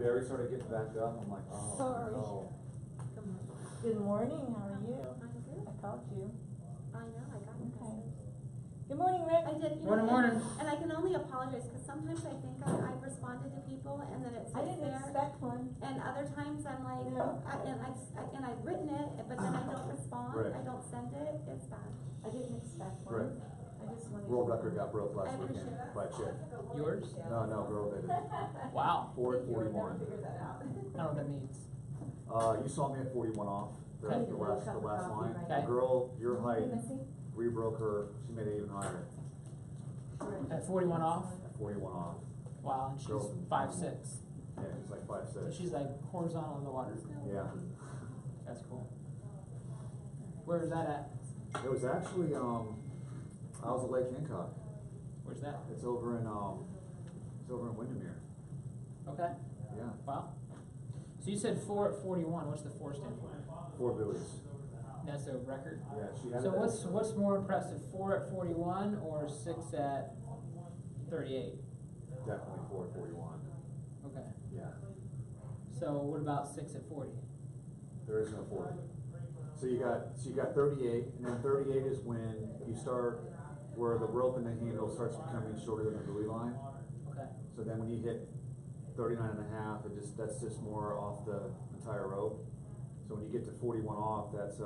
Barry started getting backed up. I'm like, oh Sorry. no. Good morning, how are you? I'm good. I called you. I know, I got your Okay. message. Good morning, Rick. I did, you Morning, know, morning. and I can only apologize, cause sometimes I think I've responded to people and then it I sits didn't there. expect one. And other times I'm like, No. and I've written it, but then I don't respond, Right. I don't send it, it's bad. I didn't expect one. Right. I just wanted World to record got broke I last appreciate weekend that. by a chick. Yours? No, girl did it. Wow. 4:41. I don't know what that means. You saw me at 41 off. The Okay. last line. Okay. The girl, your height, Missy? rebroke her. She made it even higher. At 41 off? At 41 off. Wow, and she's Girls. 5'6". Yeah, it's like So 5'6". she's like horizontal in the water. Yeah. That's cool. Where was that at? It was actually I was at Lake Hancock. Where's that? It's over in Windermere. Okay. Yeah. Wow. So you said 4 at 41. What's the 4 stand for? 4 buoys. That's a record. Yeah, she had So that. what's more impressive, 4 at 41 or 6 at 38? Definitely 4 at 41. Okay. Yeah. So what about 6 at 40? There is no 40. So you got 38, and then 38 is when you start where the rope and the handle starts becoming shorter than the buoy line. Okay. So then when you hit 39 and a half, that's just more off the entire rope. So when you get to 41 off, that's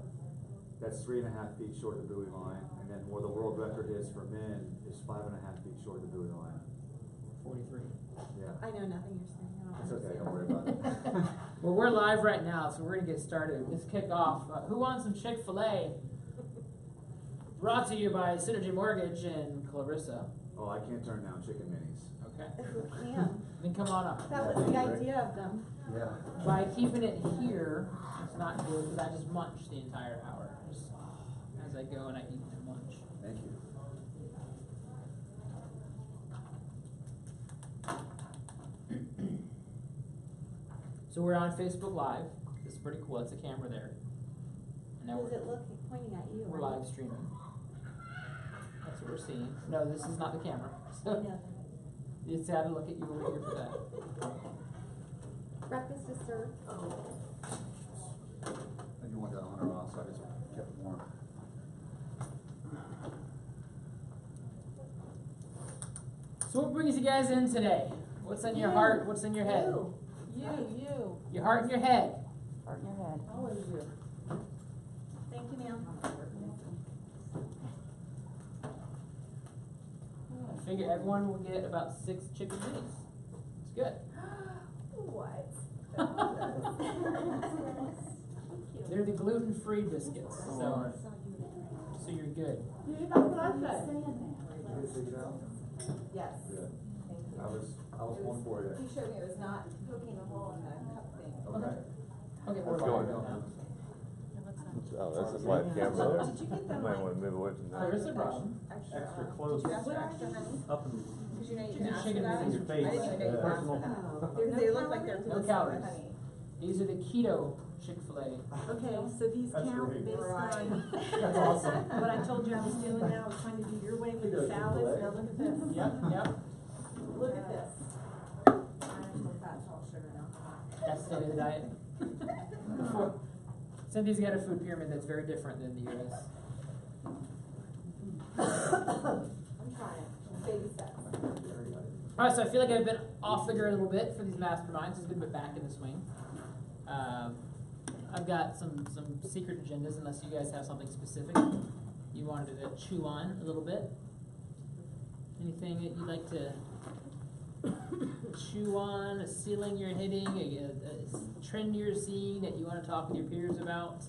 3.5 feet short of the buoy line, and then where the world record is for men is 5.5 feet short of the buoy line. 43. Yeah. I know nothing you're saying, I don't It's okay, understand. don't worry about it. Well, we're live right now, so we're going to get started. Let's kick off. Who wants some Chick-fil-A? Brought to you by Synergy Mortgage and Clarissa. Oh, I can't turn down chicken minis. Okay. Who can? Then come on up. That was the idea of them. Yeah. By keeping it here, it's not good because I just munch the entire hour. Just as I go and I eat and munch. Thank you. So we're on Facebook Live. This is pretty cool. It's a camera there. And now Is it looking, pointing at you? we're right? live streaming. That's what we're seeing. No, this is not the camera. So Yeah. it's sad to look at you over here for that. Breakfast is served. I do want that 100 off, so I just kept it warm. So what brings you guys in today? What's in your heart? What's in your head? You. Your heart and your head. Heart in your head. Always you. Thank you, ma'am. I figure everyone will get about 6 chicken minis. It's good. What? They're the gluten-free biscuits, so you're good. That's what I said. Did you figure it out? Yes. Good. I was one for you. He showed me it was not poking a hole in the cup thing. Okay. Okay, That's we're going fine. on. Oh, that's a live camera there. Did you get them? You might want to move away from that. There is a problem. Extra close Did you ask for extra, honey? up and Cause you know you Chicken can ask for chicken that. in your face. I didn't even know you could ask for that. They look like they're No full of calories. honey. These are the keto Chick-fil-A. Okay, so these That's count great. based Right. on That's awesome. what I told you I was doing now, I was trying to do your way with the salads, now look at this. Yep. Look at this. Natural fat, salt, sugar, and alcohol. That's the diet. Cynthia's got a food pyramid that's very different than the US. I'm trying, baby steps. Alright, so I feel like I've been off the grid a little bit for these masterminds. It's good to be back in the swing. I've got some secret agendas, unless you guys have something specific you wanted to chew on a little bit. Anything that you'd like to chew on, a ceiling you're hitting, a trend you're seeing that you want to talk with your peers about?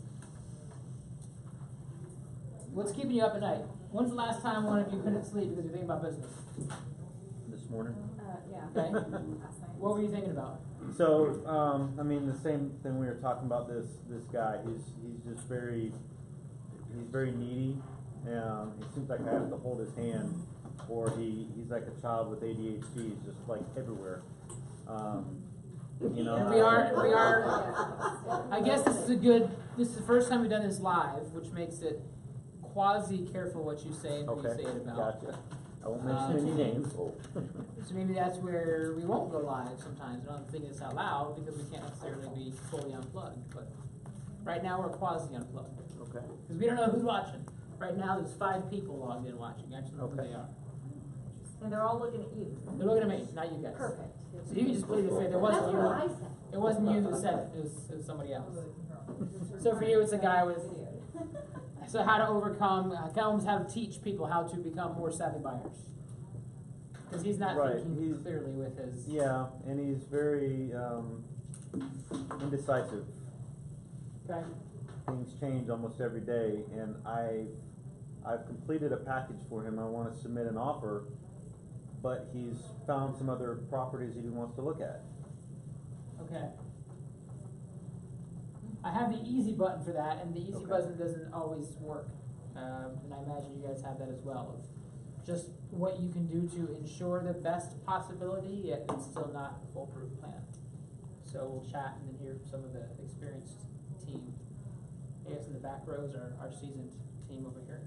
What's keeping you up at night? When's the last time one of you couldn't sleep because you're thinking about business? this morning. Yeah. Okay. Last night. What were you thinking about? So, I mean, the same thing we were talking about. This guy, he's just very needy. It seems like I have to hold his hand, or he's like a child with ADHD. He's just like everywhere. You know. And we are. I guess this is the first time we've done this live, which makes it quasi careful what you say and who you say it about. Gotcha. I won't mention any names. Oh, So maybe that's where we won't go live sometimes. I don't think it's out loud because we can't necessarily be fully unplugged. But right now we're quasi unplugged Okay. because we don't know who's watching. Right now there's 5 people logged in watching. I actually know who Okay. they are. And they're all looking at you. They're looking at me, not you guys. Perfect. So you can just believe it. It That's wasn't you. what I said. It wasn't you who said it. It was somebody else. So for you, it's a guy with. So how to overcome, Kelms, how to teach people how to become more savvy buyers. Because he's not Right, thinking he's- clearly with his. Yeah, and he's very indecisive. Okay. Things change almost every day, and I've completed a package for him. I want to submit an offer, but he's found some other properties that he wants to look at. Okay. I have the easy button for that, and the easy Okay. button doesn't always work. And I imagine you guys have that as well. Of just what you can do to ensure the best possibility, yet it's still not a foolproof plan. So we'll chat and then hear from some of the experienced team. I guess in the back rows are our seasoned team over here.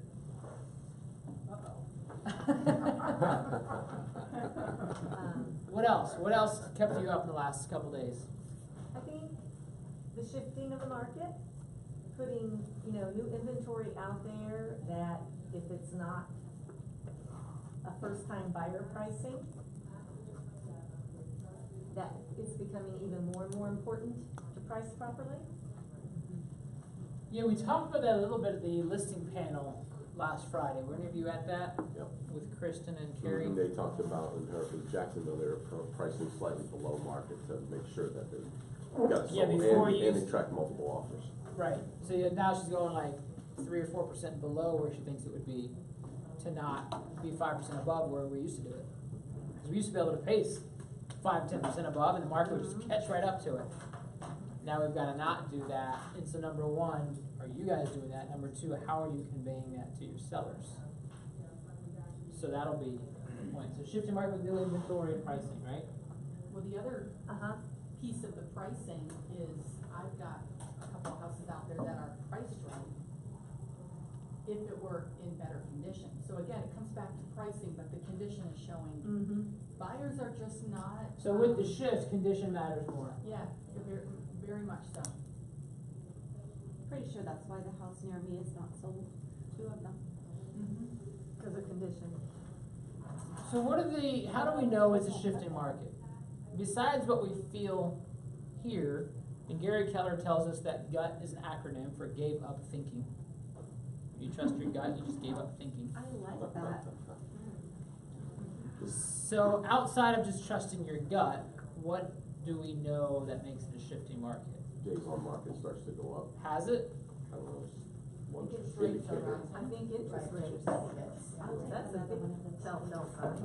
What else? What else kept you up in the last couple days? I think the shifting of the market, putting, new inventory out there that if it's not a first-time buyer pricing, that it's becoming even more and more important to price properly. Yeah, we talked about that a little bit at the listing panel last Friday. Were any of you at that? Yep. With Kristen and Carrie? And they talked about, in Jacksonville, they were pricing slightly below market to make sure that they got Yeah, sold before and you- attract multiple offers. Right. So yeah, now she's going like 3 or 4% below where she thinks it would be to not be 5% above where we used to do it. Because we used to be able to pace 5-10% above and the market would just catch right up to it. Now we've got to not do that. And so number one, are you guys doing that? Number two, how are you conveying that to your sellers? So that'll be the point. So shifting market with new inventory and pricing, right? Well, the other Uh-huh. piece of the pricing is I've got a couple of houses out there that are priced right if it were in better condition. So again, it comes back to pricing, but the condition is showing Mm-hmm. buyers are just not. So with the shift, condition matters more. Yeah, very, very much so. Pretty sure that's why the house near me is not sold, 2 of them. Because of condition. So how do we know it's a shifting market? Besides what we feel here, and Gary Keller tells us that gut is an acronym for gave up thinking. If you trust your gut, you just gave up thinking. I like that. So outside of just trusting your gut, what do we know that makes it a shifting market? Days on market starts to go up. Has it? I don't know, it's one Interest rates are indicator. rising. I think interest rates, that's a big telltale sign.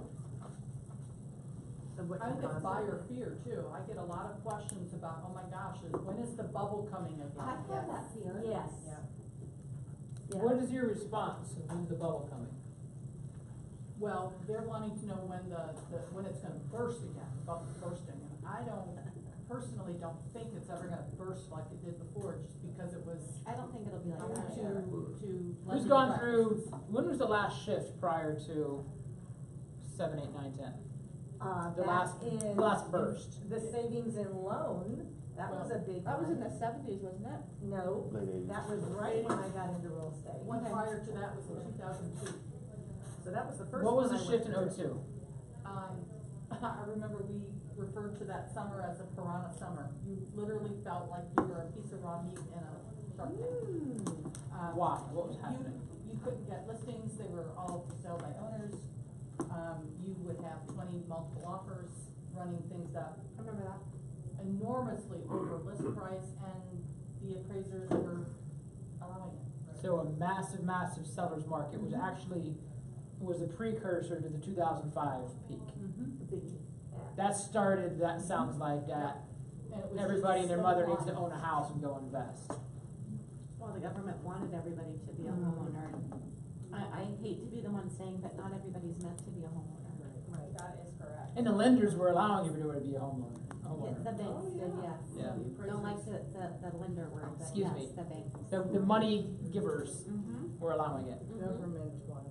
Of what I think you're it's causing. buyer fear too. I get a lot of questions about, oh my gosh, when is the bubble coming again? I've had that feeling. Yes. Yeah. Yeah. What is your response to when's the bubble coming? Well, they're wanting to know when when it's gonna burst again, the bubble's bursting, and I personally don't think it's ever gonna burst like it did before, just because it was I don't think it'll be like that. to. Who's gone through, when was the last shift prior to 7, 8, 9, 10? The last burst. The savings and loan, that was a big one. That was in the 70s, wasn't it? No, Late 80s. that was right when I got into real estate. One prior to that was in 2002. So that was the first What one was the I shift in went through. 02? I remember we referred to that summer as a piranha summer. You literally felt like you were a piece of raw meat in a shark tank. Why? What was happening? You couldn't get listings, they were all for sale by owners. You would have 20 multiple offers, running things up I remember that. enormously over list price, and the appraisers were allowing it. So a massive, massive seller's market was actually, was a precursor to the 2005 peak. The big, That started, that sounds like that, And it was everybody and their mother needs to so own a house and go invest. Well, the government wanted everybody to be a homeowner, and I hate to be the one saying that not everybody's meant to be a homeowner. right, that is correct. And the lenders were allowing everybody to be a homeowner. Yeah, the banks did, yes. Yeah. Don't like the lender word, but Excuse yes, me. the banks. The money givers Mm-hmm. were allowing it. Government wanted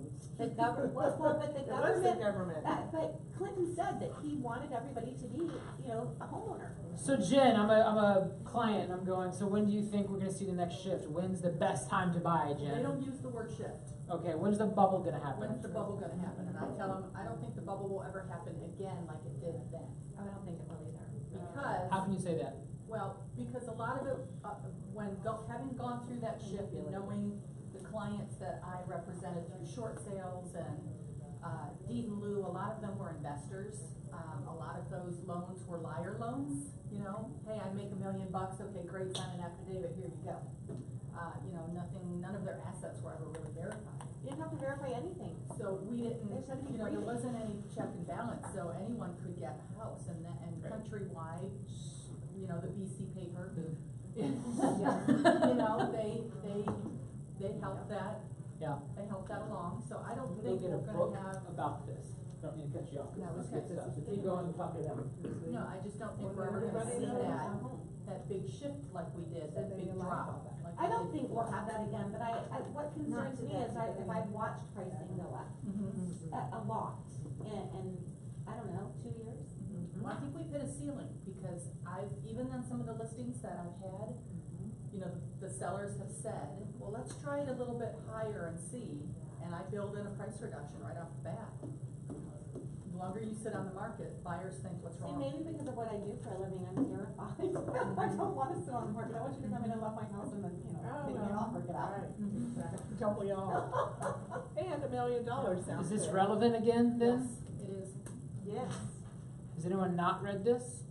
The government, well, but the It was the government, government. but Clinton said that he wanted everybody to be, you know, a homeowner. So Jen, I'm a client and I'm going, so when do you think we're gonna see the next shift? When's the best time to buy, Jen? They don't use the word shift. Okay, when's the bubble gonna happen? When's the bubble gonna happen? And I tell them, I don't think the bubble will ever happen again like it did then. I don't think it will either. How Because, can you say that? well, because a lot of it, having gone through that shift and knowing the clients that I represented through short sales and, deed in lieu, a lot of them were investors. A lot of those loans were liar loans, you know, hey, I make $1 million, okay, great, sign an affidavit, here you go. You know, none of their assets were ever really verified. You didn't have to verify anything. So we didn't, There's nothing you know, there free. wasn't any check and balance, so anyone could get a house, and countrywide, you know, the BC paper. You know, they helped that, Yeah. they helped that along, so I don't They'll think get a we're book gonna have, about this. Don't need to cut you off. No, This is okay. good stuff. So keep going and talk to them. no, I just don't think we're ever gonna see that big shift like we did, that big drop. like we I don't did think we'll before. have that again, but what concerns me is if I've watched pricing go up Mhm. a lot in, I don't know, 2 years. Well, I think we've hit a ceiling, because even on some of the listings that I've had, you know, the sellers have said, well, let's try it a little bit higher and see, and I build in a price reduction right off the bat. The longer you sit on the market, buyers think, what's See, wrong? maybe because of what I do for a living, I'm terrified. I don't wanna sit on the market. I want you to come in and love my house and then, you know, take me off or get out. Don't we all? And $1 million sounds Is this good. relevant again then? Yes, it is. Yes. Has anyone not read this?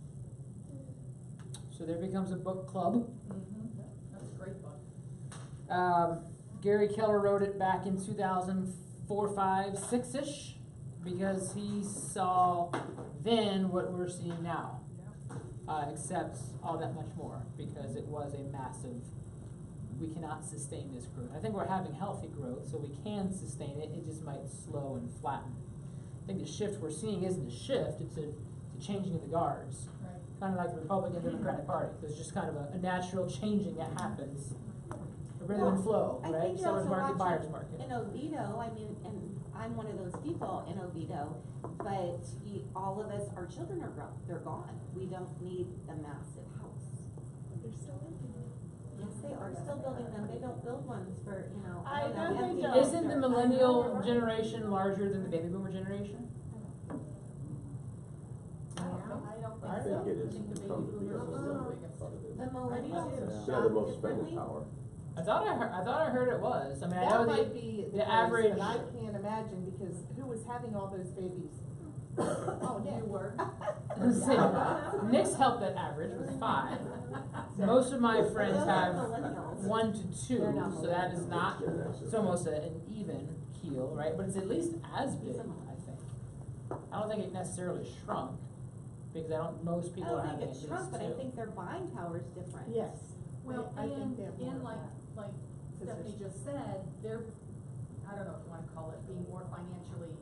So there becomes a book club. That's a great book. Gary Keller wrote it back in 2004, 5, 6-ish, because he saw then what we're seeing now, except all that much more, because it was a massive, we cannot sustain this growth. I think we're having healthy growth, so we can sustain it, it just might slow and flatten. I think the shift we're seeing isn't a shift, it's a changing of the guards. Right. Kind of like the Republican Democratic Party. There's just kind of a natural changing that happens. A rhythm and flow, I right? think you Seller's also market, watch buyer's it market. in Oviedo, I mean, and I'm one of those people in Oviedo, but all of us, our children are grown, they're gone. We don't need a massive house. They're still empty. Yes, they are still building them, they don't build ones for, you know, I don't know they empty don't. nester. Isn't the I know, millennial right? generation larger than the baby boomer generation? I don't think I so. think it is I think the baby from the boomers are still the biggest. The millennials are They have the shot most spending differently. power. I thought I heard it was. I mean, I That know might be the case, average. but I can't imagine, because who was having all those babies? Oh, You were. Nick's helped that average with 5. Most of my friends Those are have millennials. 1 to 2, They're not so that is not. Gen X. It's almost an even keel, right? But it's at least as big, I think. I don't think it necessarily shrunk, because most I people are don't having think at it's least shrunk, but I 2. think their buying power is different. Yes. Well, I think they have more and of like that. Stephanie just said, they're, I don't know if you wanna call it being more financially,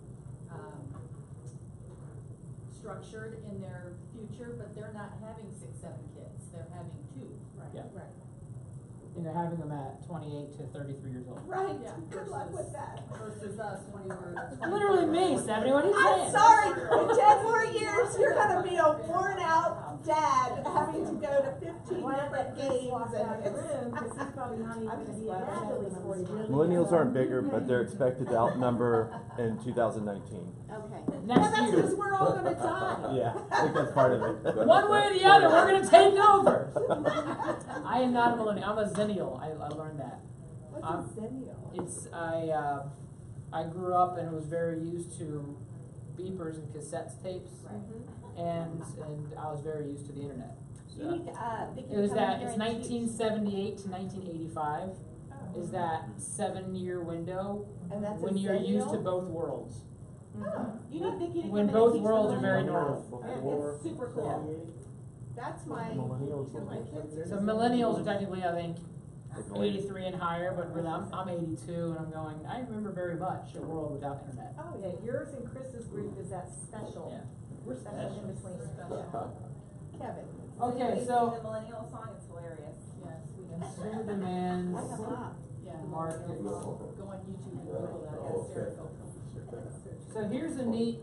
structured in their future, but they're not having 6, 7 kids, they're having 2. Yeah. Right. And they're having them at 28 to 33 years old. Right, Yeah, good luck versus- with that. Versus us when we were 20. Literally me, Stephanie, what are you saying? I'm sorry, in 10 more years, you're gonna be a worn out dad, having to go to 15 different games Walk out of the and room, because he's probably not even gonna be a dad till he's 40. Millennials aren't bigger, but they're expected to outnumber in 2019. Okay. Well, Next that's year. because we're all gonna die. Yeah, I think that's part of it. One way or the other, we're gonna take over. I am not a millennial. I'm a zennial. I learned that. What's I'm- a zennial? It's I grew up and was very used to beepers and cassette tapes, and I was very used to the internet. You need to, Vicky, It was come that in it's here and teach. 1978 to 1985 is that 7-year window And that's a when you're used to zennial? both worlds. You need Vicky to come When in both and teach worlds the are very millennials. normal. It's super cool. That's my, Millennials two of my kids are. So millennials are technically, I think, Like 83 and higher, but really I'm 82 and I'm going, I remember very much a world without internet. Oh, yeah, yours and Chris's group is that special. Yeah. We're special in between. Kevin. Okay, The so millennial song, it's hilarious. Yes, we consumer demands. I have not. Yeah. market. Go on YouTube and Google that, Oh, okay. hysterical. So here's a neat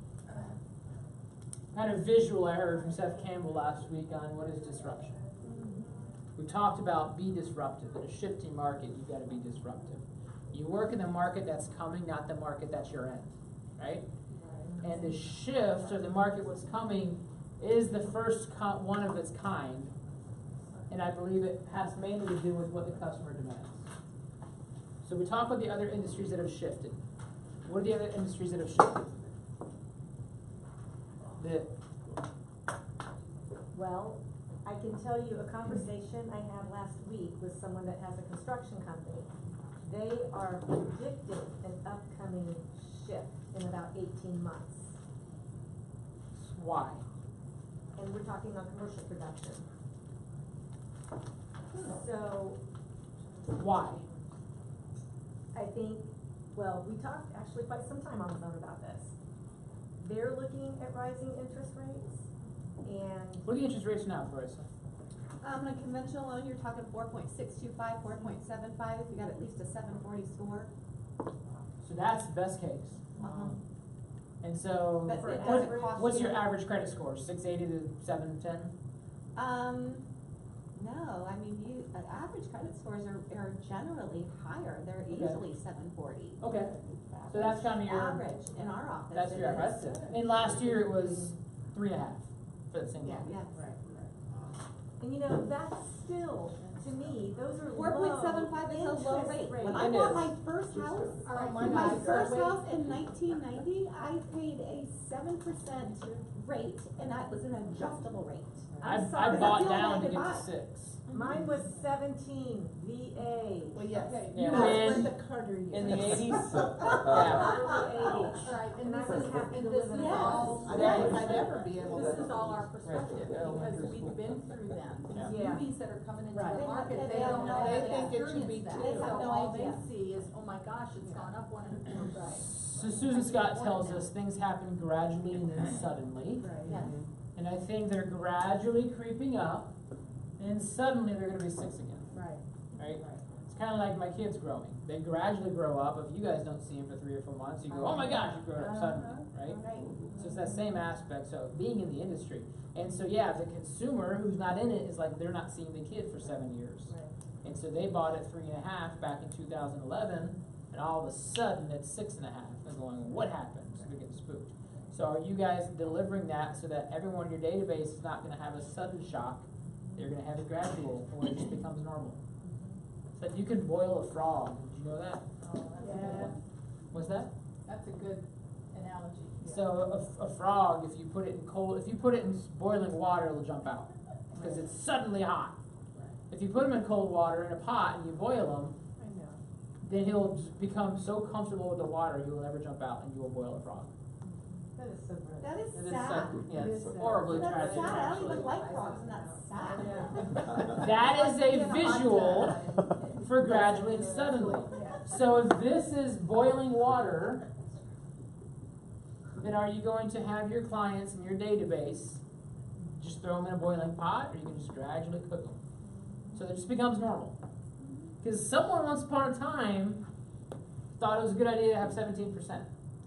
kind of visual I heard from Seth Campbell last week on what is disruption. We talked about be disruptive. In a shifting market, you've got to be disruptive. You work in the market that's coming, not the market that's your end, right? And the shift of the market what's coming is the first one of its kind, and I believe it has mainly to do with what the customer demands. So we talk about the other industries that have shifted. What are the other industries that have shifted? Well, I can tell you a conversation I had last week with someone that has a construction company. They are predicting an upcoming shift in about 18 months. Why? And we're talking on commercial production. So, Why? I think, well, we talked actually quite some time on the phone about this. They're looking at rising interest rates, and What are the interest rates now, Clarissa? On a conventional loan, you're talking 4.625, 4.75, if you got at least a 740 score. So that's best case. And so, But it doesn't cost what's you- your average credit score? 680 to 710? No, I mean, average credit scores are generally higher, they're Okay. easily 740. Okay. So that's kind of your Average in our office. That's it your average. is. That's it. And last year it was 3.5 for the same Yeah, loan. yes. and you know, that's still, to me, those are 4.75 is a low interest rate. rates. When I It bought is. my first house, Oh my my God. first house in 1990, I paid a 7% rate, and that was an adjustable rate. I sorry. bought That's the only down way to to get buy. to 6. Mine was 17 VA. Well, yes. Okay. Yeah. That's In- what the Carter years. In the 80s? Yeah. Early 80s. Right, And I this was is, happy and to this live in is a all. I don't think I'd ever be able to. This is all our perspective, Yeah. because we've been through them. Yeah. These newbies that are coming into Right. the market, They they have don't no know how idea. to They think it should be experience that. too. They have So no all idea. they see is, oh my gosh, it's gone up 100%. So Susan Scott tells us things happen gradually and then suddenly. Yes. And I think they're gradually creeping up, and suddenly they're going to be 6 again. Right. Right? It's kind of like my kids growing. They gradually grow up. If you guys don't see them for 3 or 4 months, you go, oh my gosh, you grow up suddenly, right? Right. So it's that same aspect, so being in the industry. And so yeah, the consumer who's not in it is like they're not seeing the kid for 7 years. And so they bought at 3.5 back in 2011, and all of a sudden it's 6.5. They're going, what happened? So they're getting spooked. So are you guys delivering that so that everyone in your database is not going to have a sudden shock? They're going to have it gradual, or it just becomes normal. So you can boil a frog. Did you know that? Yeah. What's that? That's a good analogy. So a frog, if you put it in boiling water, it'll jump out because it's suddenly hot. If you put him in cold water in a pot and you boil him, I know. then he'll just become so comfortable with the water he will never jump out, and you will boil a frog. That is so good. That is It is sad. yeah, It it's is sad. horribly That's tragic. sad, I don't even actually. like frogs, and that's sad. That is a visual for gradually and suddenly. So if this is boiling water, then are you going to have your clients in your database just throw them in a boiling pot, or you can just gradually cook them? So it just becomes normal. Because someone once upon a time thought it was a good idea to have 17%.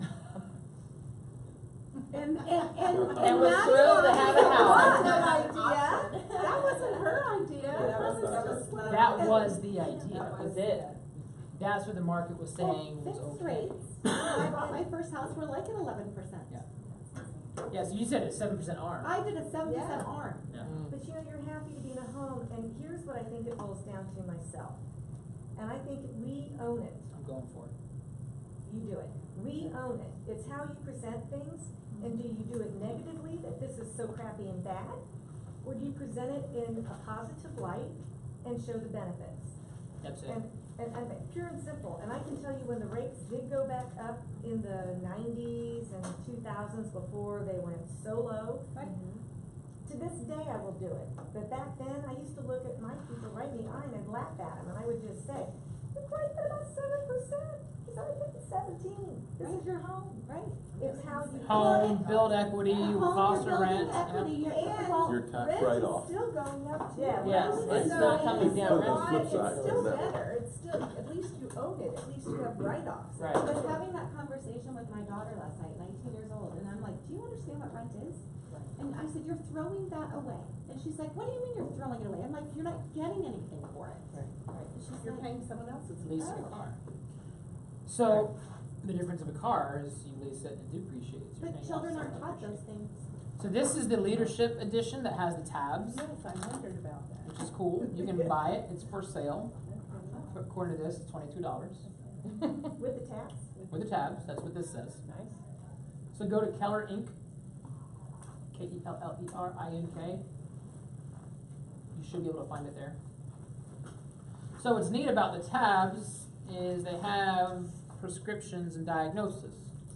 And And was that's thrilled to not have a even house. her idea. That wasn't her idea. That was the idea. That's what the market was saying was Fixed okay. rates, when I bought my first house, were like at 11%. Yeah. Yeah, so you said it's 7% ARM. I did a 7% Yeah. ARM. Yeah. But you know, you're happy to be in a home, and here's what I think it boils down to myself. And I think we own it. I'm going for it. You do it. We own it. It's how you present things, and do you do it negatively, that this is so crappy and bad? Or do you present it in a positive light and show the benefits? That's it. And pure and simple, and I can tell you when the rates did go back up in the 90s and 2000s before they went so low. Right. To this day, I will do it. But back then, I used to look at my people right in the eye and I'd laugh at them, and I would just say, "You're priced at about 7%. It's only paying 17. This is your home. Right. It's how you. Home, build equity, Home, cost you're of building rent. equity, yeah. you're- And Your tax rent write-off. is still going up too. Yeah, Yes, it's So not coming it's down. still That's the flip It's side, still isn't it? better, it's still, at least you own it, at least you have write-offs. Right. I was having that conversation with my daughter last night, 19 years old, and I'm like, do you understand what rent is? And I said, you're throwing that away. And she's like, what do you mean you're throwing it away? I'm like, you're not getting anything for it. Right. And she's You're like, paying someone else's. Leasing a car. So, the difference of a car is you lease it and it depreciates. You're but paying children off aren't taught some those things. So this is the leadership edition that has the tabs, Yes, I wondered about that. which is cool. You can buy it, it's for sale. According to this, it's $22. With the tax? With the tabs, that's what this says. Nice. So go to Keller Inc. KELLERINK. You should be able to find it there. So what's neat about the tabs is they have prescriptions and diagnosis.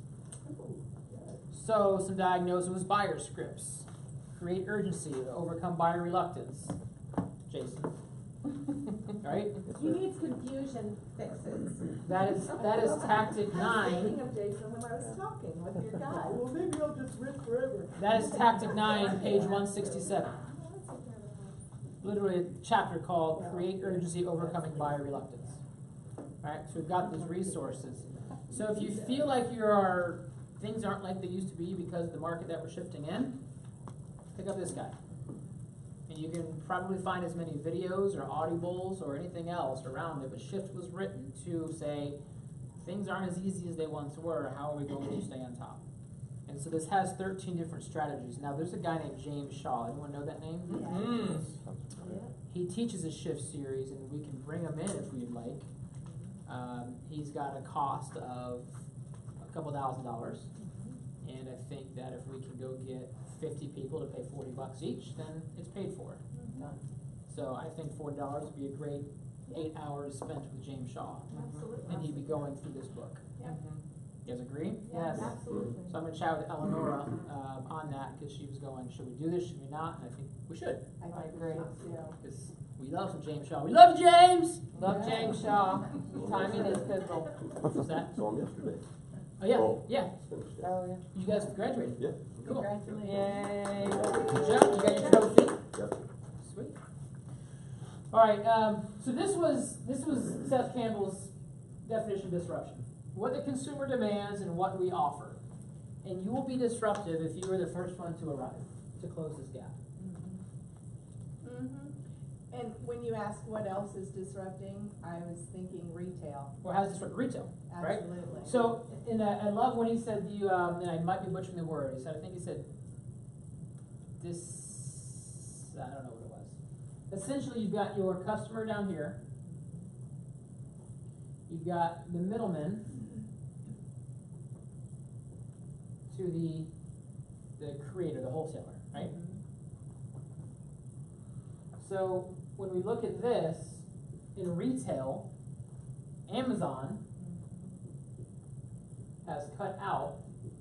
So some diagnosis was buyer scripts. Create urgency to overcome buyer reluctance. Jason. Right? You need confusion fixes. That is tactic 9. I was thinking of Jason when I was talking with your guy. Well, maybe I'll just rent forever. That is tactic 9, page 167. Literally a chapter called Create Urgency Overcoming Buyer Reluctance. Right? So we've got those resources. So if you feel like things aren't like they used to be because of the market that we're shifting in, pick up this guy. And you can probably find as many videos or audibles or anything else around it, but Shift was written to say, things aren't as easy as they once were, how are we going to stay on top? And so this has 13 different strategies. Now there's a guy named James Shaw. Anyone know that name? He teaches a Shift series, and we can bring him in if we'd like. He's got a cost of a couple $1,000s, and I think that if we can go get 50 people to pay $40 each, then it's paid for. So I think $40 would be a great 8 hours spent with James Shaw, Absolutely. and he'd be going through this book. Yeah. You guys agree? Yes, absolutely. So I'm going to chat with Eleonora on that, because she was going, should we do this, should we not? And I think we should, I agree. Yeah. because we love some James Shaw. We love you, James! Love James Shaw. Timing is pivotal. What's that? Saw him yesterday. Oh, yeah, Oh. yeah. Just finished it. Oh, yeah. You guys graduated. Yeah. Cool. Yay. Good job. You got your trophy. Yep. Sweet. All right. So this was Seth Campbell's definition of disruption: what the consumer demands and what we offer. And you will be disruptive if you are the first one to arrive to close this gap. And when you ask what else is disrupting, I was thinking retail. Or how to disrupt retail, right? Absolutely. So, I love when he said and I might be butchering the word. I think he said this. I don't know what it was. Essentially, you've got your customer down here. You've got the middleman to the creator, the wholesaler, right? So when we look at this in retail, Amazon has cut out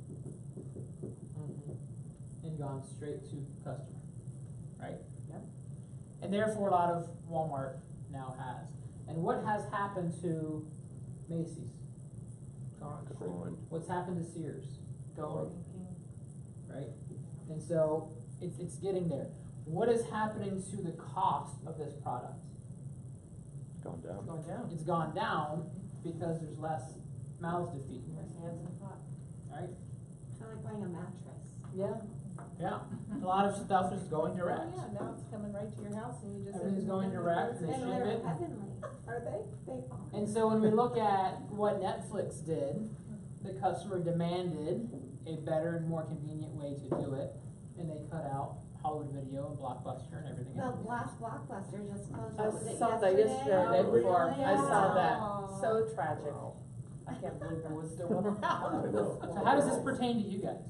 and gone straight to customer, right? Yep. And therefore a lot of Walmart now has. And what has happened to Macy's? Gone. What's happened to Sears? Going, right? And so it's getting there. What is happening to the cost of this product? It's gone down. Going down. It's gone down because there's less mouths to feed, Hands in the pot. right? Kind of like buying a mattress. Yeah. Yeah. A lot of stuff is going direct. Oh, yeah, now it's coming right to your house and you just. Everything's going direct and they And ship they're it. heavenly. Are they? They are. And so when we look at what Netflix did, the customer demanded a better and more convenient way to do it, and they cut out Hollywood Video and Blockbuster and everything The else. last Blockbuster just closed. I Was it saw that yesterday, or the day Oh, before. really? I saw that. Oh. So tragic. I can't believe it was still around. I know. So how does this pertain to you guys?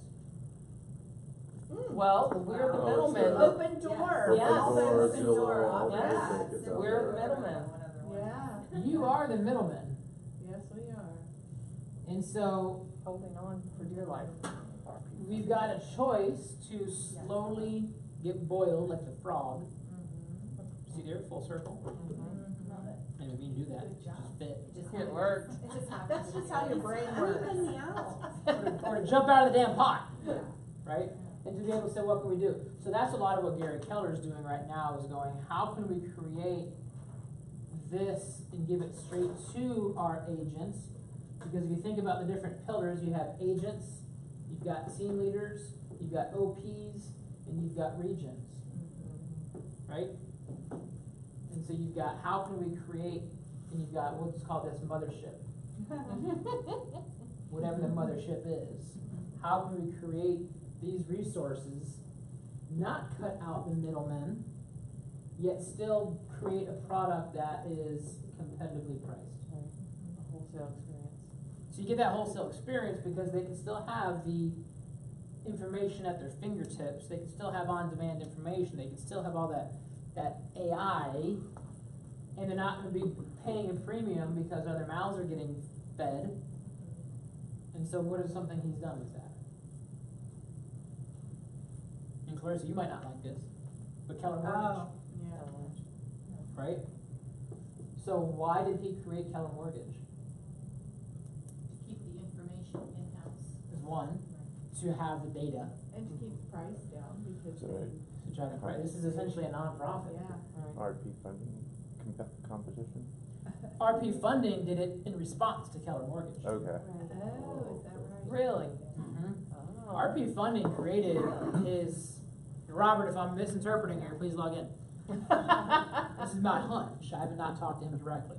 Well, we're the Oh, middlemen. it's, Open door. Yes. Door, Open Zillow, door. all Yes. that gets out We're there. the middlemen. Yeah, You are the middleman. yes, we are. And so Holding on for dear life. we've got a choice to slowly get boiled like the frog, See there, full circle? Love it. I didn't mean to do that, it Good job. just fit. It just It worked. It just happens. That's just how your brain It's works. freaking me out. Or to jump out of the damn pot, right? And to be able to say, what can we do? So that's a lot of what Gary Keller is doing right now, is going, how can we create this and give it straight to our agents? Because if you think about the different pillars, you have agents, you've got team leaders, you've got OPs, and you've got regions, right? And so you've got, how can we create, and you've got, we'll just call this mothership. Whatever the mothership is. How can we create these resources, not cut out the middlemen, yet still create a product that is competitively priced? Wholesale experience. So you get that wholesale experience because they can still have the information at their fingertips. They can still have on-demand information. They can still have all that AI, and they're not going to be paying a premium because other mouths are getting fed. And so what is something he's done with that? And Clarissa, you might not like this, but Keller Mortgage, Yeah. right? So why did he create Keller Mortgage? To keep the information in-house. Is one, to have the data, And to keep the price down because Right. to try to price. This is essentially a nonprofit. yeah. RP funding competition? RP Funding did it in response to Keller Mortgage. Okay. Oh, is that right? Really? Mhm. Oh. RP Funding created his, Robert, if I'm misinterpreting here, please log in. This is my hunch, I have not talked to him directly.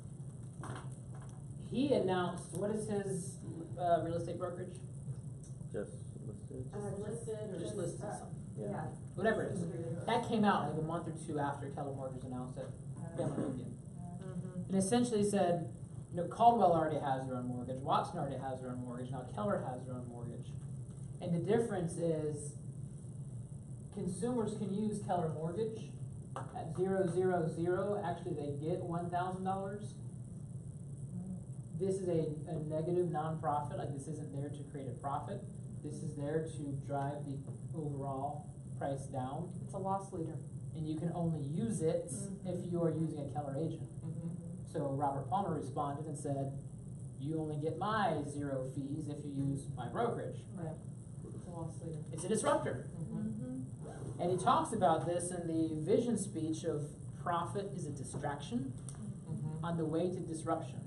He announced, what is his real estate brokerage? Just listed. Listed or Just listed something. Yeah. Whatever it is. That came out like a month or two after Keller Mortgage announced it, Family Union. And essentially said, you know, Caldwell already has their own mortgage, Watson already has their own mortgage, now Keller has their own mortgage. And the difference is consumers can use Keller Mortgage at 000, actually they get $1,000. This is a negative nonprofit, like this isn't there to create a profit. This is there to drive the overall price down. It's a loss leader. And you can only use it if you are using a Keller agent. So Robert Palmer responded and said, you only get my 0 fees if you use my brokerage. Right. It's a loss leader. It's a disruptor. And he talks about this in the vision speech of profit is a distraction on the way to disruption.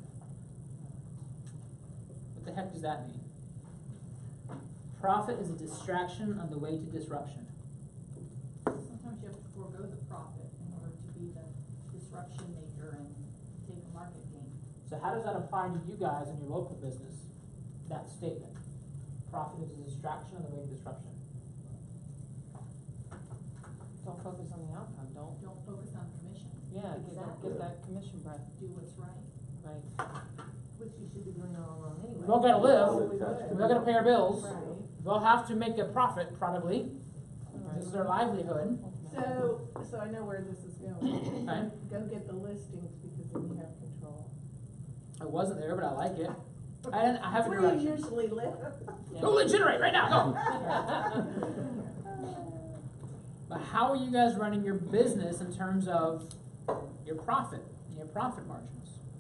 What the heck does that mean? Profit is a distraction on the way to disruption. Sometimes you have to forego the profit in order to be the disruption maker and take a market gain. So how does that apply to you guys in your local business, that statement? Profit is a distraction on the way to disruption. Don't focus on the outcome, don't. Don't focus on commission. Yeah, Exactly. get that commission breath. Do what's right. Right. Which you should be doing all along anyway. We've all gotta live, Well, we've all gotta pay our bills, Right. we've all have to make a profit, probably. This is our livelihood, So I know where this is going. okay? Go get the listings because then you have control. I wasn't there, but I like it. I have a That's where you direction. usually live. Go lead generate right now, go! But how are you guys running your business in terms of your profit, your profit margins?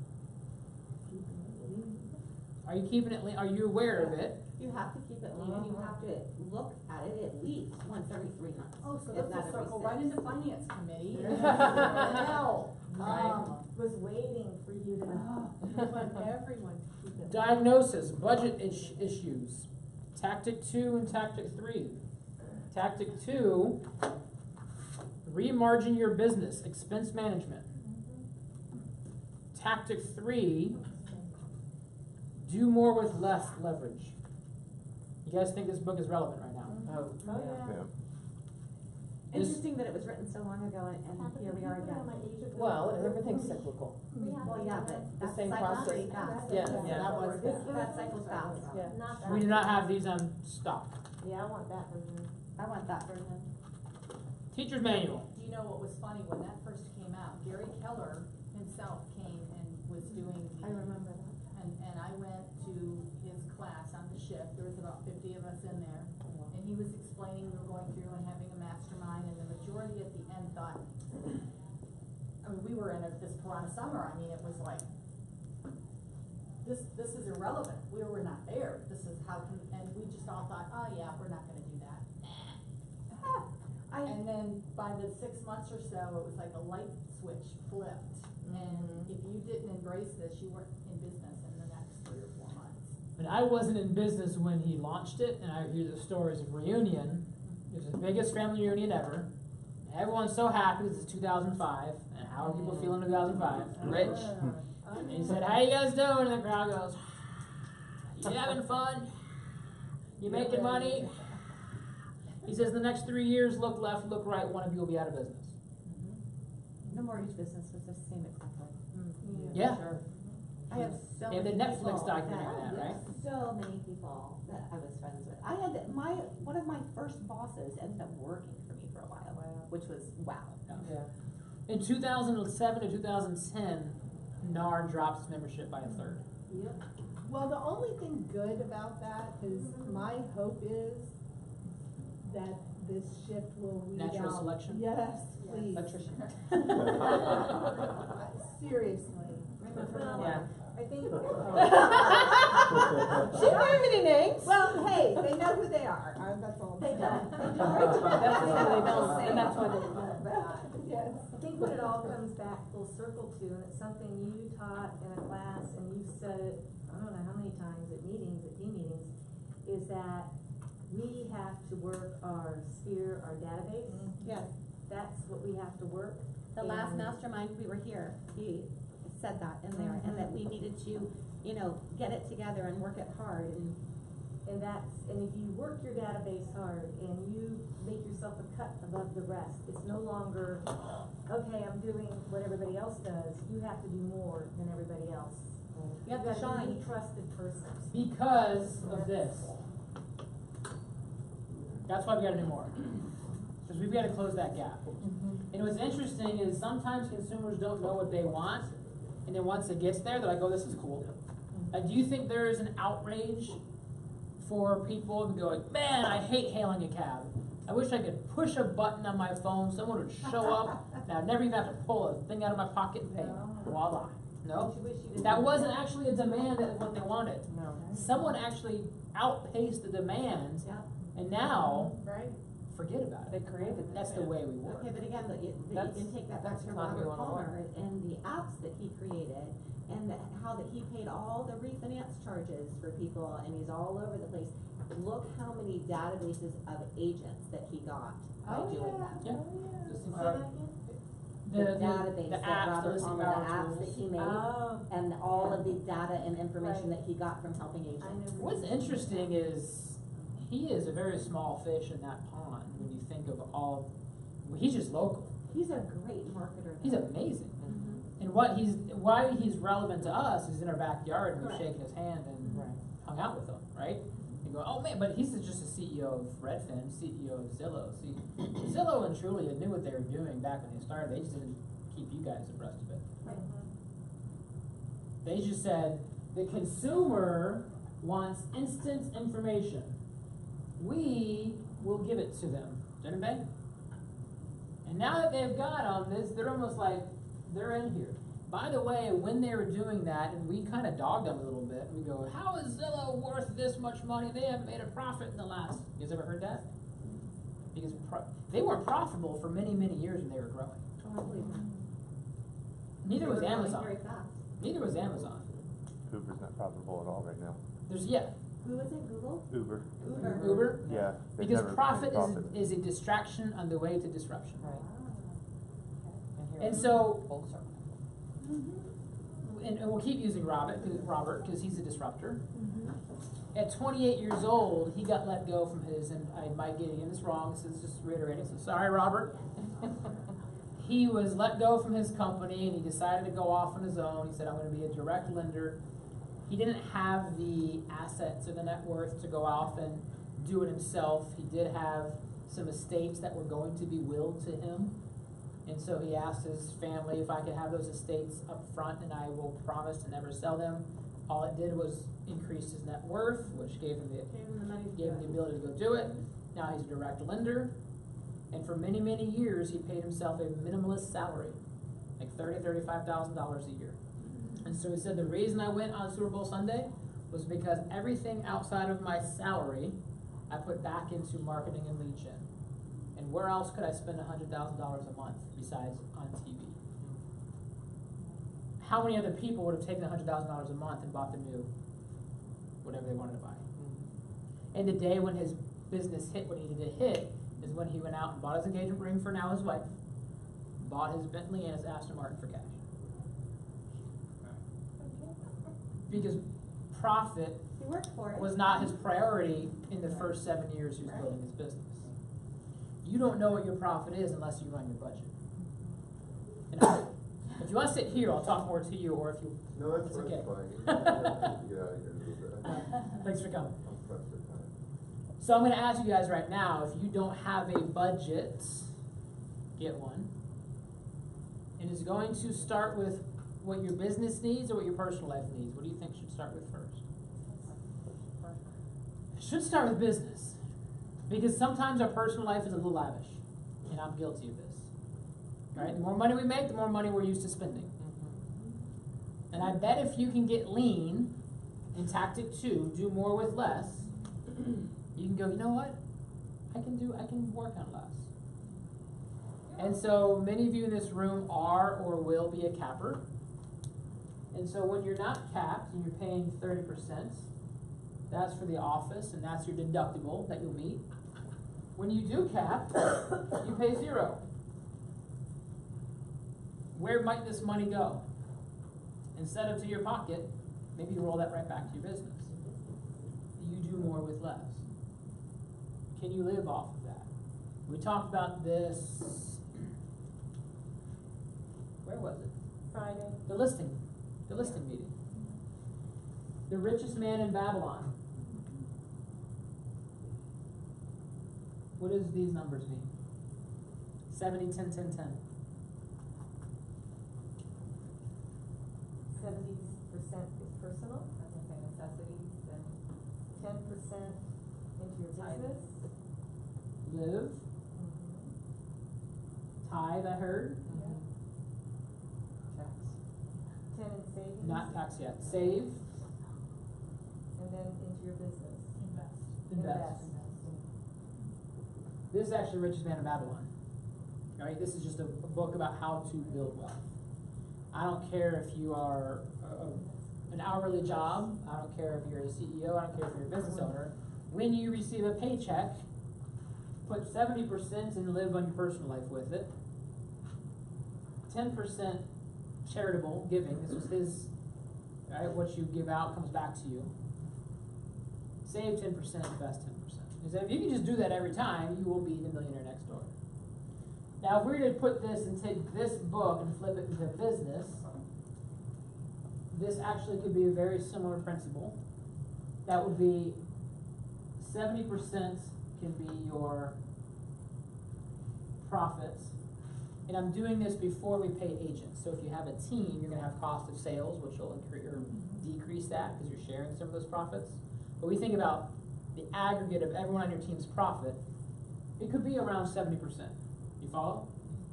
Are you keeping it lean? Are you aware of it? You have to keep it lean, and you have to look at it at least once every 3 months. Oh, so if that's not a every circle 6. right into finance committee. No, Right. was waiting for you to. You want everyone to keep it. Diagnosis, budget issues. Tactic 2 and tactic 3. Tactic 2, remargin your business, expense management. Tactic 3, do more with less leverage. You guys think this book is relevant right now? Oh, Yeah. Interesting that it was written so long ago, and here we are again. well, everything's cyclical. Well, yeah, but The that same cycle's process. pretty fast. Yeah, Yeah. that was That cycle's fast. Yeah. We do not have these on stock. Yeah, I want that version. I want that version. Teacher's manual. Do you know what was funny, when that first came out, Gary Keller himself came and was doing the. I remember that. And I went to his class on the shift, there was about 50 of us in there, and he was explaining, we were going through and having a mastermind, and the majority at the end thought, this Piranha Summer, I mean, it was like, this is irrelevant, we were not there, this is how can, and we just all thought, oh yeah, we're not gonna do that. And then by the 6 months or so, it was like a light switch flipped, and if you didn't embrace this, you weren't in business in the next 3 or 4 months. And I wasn't in business when he launched it, and I hear the stories of reunion. It was the biggest family reunion ever. Everyone's so happy because it's 2005, and how are people feeling in 2005? Rich. And he said, "How you guys doing?" And the crowd goes, "You having fun? You making money?" He says, "The next 3 years, look left, look right, one of you will be out of business." The mortgage business was the same exact way. Yeah. I have so They have the many Netflix people documentary on that, right? So many people that I was friends with. I had one of my first bosses ended up working for me for a while, which was wow. Yeah. In 2007 to 2010, NAR dropped its membership by a third. Yep. Well, the only thing good about that is my hope is that this shift will weed out. Natural selection? Yes, please. Attrition. Seriously. Yeah. I think. She didn't have any names. Well, hey, they know who they are, that's all. They don't. That's why they don't, and that's why they don't. Yes. I think what it all comes back full circle to, and it's something you taught in a class, and you've said it, I don't know how many times at meetings, at team meetings, is that we have to work our sphere, our database. Yes. That's what we have to work. The last And- mastermind we were here, he said that in there, and that we needed to, you know, get it together and work it hard, and And if you work your database hard and you make yourself a cut above the rest, it's no longer, okay, I'm doing what everybody else does, you have to do more than everybody else. you have to gotta be shine. the trusted person. Because of this. That's why we gotta do more. Because we've gotta close that gap. And what's interesting is sometimes consumers don't know what they want, and then once it gets there, they're like, oh, this is cool. Do you think there is an outrage for people to go like, man, I hate hailing a cab. I wish I could push a button on my phone, someone would show up, and I'd never even have to pull a thing out of my pocket and pay. Voila. No? Don't you wish you didn't That do wasn't actually a demand that what they wanted. No. Someone actually outpaced the demand, Yeah. and now, Right? forget about it. They created this. That's the way we work. Okay, but again, you That's- can take that back that's to economy Robert 101. Palmer and the apps that he created, and how that he paid all the refinance charges for people, and he's all over the place. Look how many databases of agents that he got by doing that. Yeah. Just Say in that fact, again? The database the that apps, the Robert listing Palmer, power the apps that tools. he made, Oh, and all of the data and information Right. that he got from helping agents. I never. What's interesting is he is a very small fish in that pond when you think of all. He's just local. He's a great marketer. He's amazing. Mhm. And why he's relevant to us is in our backyard and we've Correct. shaken his hand and Right. hung out with him, right? You go, oh man, but he's just a CEO of Redfin, CEO of Zillow. See, Zillow and Trulia knew what they were doing back when they started. They just didn't keep you guys abreast of it. They just said the consumer wants instant information. We will give it to them. Didn't they? And now that they've got them, they're almost like they're in here. By the way, when they were doing that, and we kind of dogged them a little bit, we go, how is Zillow worth this much money? They haven't made a profit in the last. You guys ever heard that? Because they weren't profitable for many, many years when they were growing. Oh, I believe it. Neither They was were growing Amazon. Very fast. Neither was Amazon. Uber's not profitable at all right now. Who was it? Google? Uber. Uber. Yeah. they've Because never profit made is a distraction on the way to disruption. Right. here And we so- go. Full circle. And we'll keep using Robert because he's a disruptor. At 28 years old, he got let go from his, and I might get this wrong, so it's just reiterating, so sorry, Robert. He was let go from his company and he decided to go off on his own. He said, I'm going to be a direct lender. He didn't have the assets or the net worth to go off and do it himself. He did have some estates that were going to be willed to him. And so he asked his family if I could have those estates up front and I will promise to never sell them. All it did was increase his net worth, which gave him the ability to go do it. Now he's a direct lender. And for many, many years, he paid himself a minimalist salary. like $35,000 a year. And so he said the reason I went on Super Bowl Sunday was because everything outside of my salary I put back into marketing and lead gen. And where else could I spend $100,000 a month besides on TV? How many other people would have taken $100,000 a month and bought the new whatever they wanted to buy? And the day when his business hit what he needed to hit is when he went out and bought his engagement ring for now his wife, bought his Bentley and his Aston Martin for cash. Because profit He worked for it. was not his priority in the first 7 years he was building his business. You don't know what your profit is unless you run your budget. And if you want to sit here, I'll talk more to you, or if you, No, that's it's okay. fine. Get out of here a little bit. Thanks for coming. I'm pressed for time. So I'm going to ask you guys right now, if you don't have a budget, get one. And it's going to start with what your business needs or what your personal life needs. What do you think should start with first? It should start with business. Because sometimes our personal life is a little lavish. And I'm guilty of this. Right? The more money we make, the more money we're used to spending. And I bet if you can get lean in tactic 2, do more with less, you can go, you know what? I can work on less. And so many of you in this room are or will be a capper. And so when you're not capped and you're paying 30%, that's for the office and that's your deductible that you'll meet. When you do cap, you pay 0. Where might this money go? Instead of to your pocket, maybe you roll that right back to your business. You do more with less. Can you live off of that? We talked about this, where was it? Friday. The listing meeting. The richest man in Babylon. What does these numbers mean? 70, 10, 10, 10. 70% is personal. I was gonna say necessities, then 10% into your business. Live. Tithe, I heard. Tax. 10 in savings. Not tax yet. Save. And then into your business. Invest. This is actually Richest Man in Babylon. All right, this is just a book about how to build wealth. I don't care if you are an hourly job. I don't care if you're a CEO. I don't care if you're a business owner. When you receive a paycheck, put 70% and live on your personal life with it. 10% charitable giving. This was his, right? What you give out comes back to you. Save 10%, invest 10%. He said, if you can just do that every time, you will be the millionaire next door. Now, if we were to put this and take this book and flip it into business, this actually could be a very similar principle. That would be 70% can be your profits. And I'm doing this before we pay agents. So if you have a team, you're going to have cost of sales, which will increase or decrease that because you're sharing some of those profits. But we think about the aggregate of everyone on your team's profit, it could be around 70%. You follow?